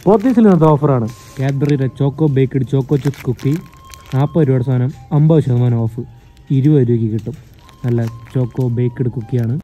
പോത്തീസിൽ ഇന്നത്തെ ഓഫറാണ്. കാഡ്ബറിയുടെ choco baked choco chips cookie 40 രൂപയുടെ സാധനം 50% ഓഫ് 20 രൂപയ്ക്ക് കിട്ടും. നല്ല ചോക്കോ ബേക്ക്ഡ് കുക്കിയാണ്.